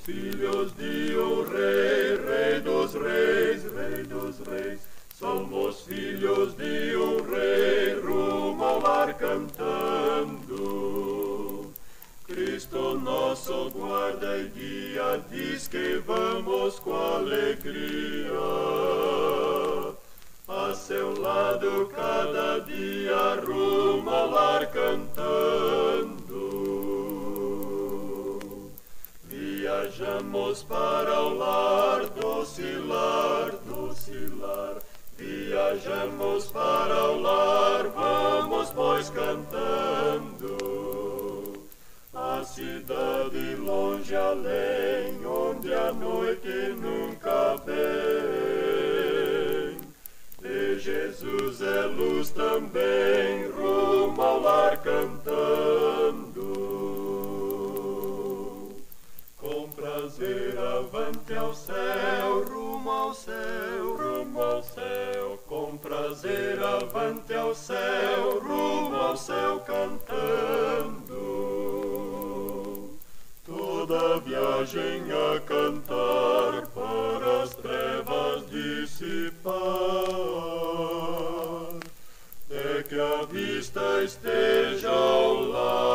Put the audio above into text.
filhos de um rei, rei dos reis, rei dos reis. Somos filhos de um rei, rumo ao lar cantando. Cristo nosso guarda e guia, diz que vamos com alegria a seu lado cada dia, rumo ao lar cantando. Viajamos para o lar, doce lar, doce lar. Viajamos para o lar, vamos pois cantando. A cidade longe além, onde a noite nunca vem. De Jesus é luz também, rumo ao lar cantando. Com prazer avante ao céu, rumo ao céu, rumo ao céu. Com prazer avante ao céu, rumo ao céu cantando. Toda viagem a cantar para as trevas dissipar, até que a vista esteja ao lado.